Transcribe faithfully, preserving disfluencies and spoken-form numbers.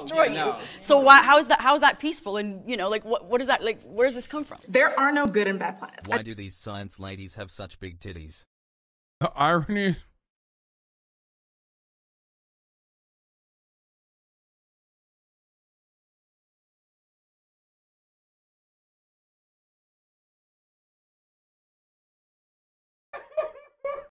destroy yeah, you. no. So why, how is that, how is that peaceful? And, you know, like, what, what is that, like, where does this come from? There are no good and bad planets. Why do these science ladies have such big titties? The irony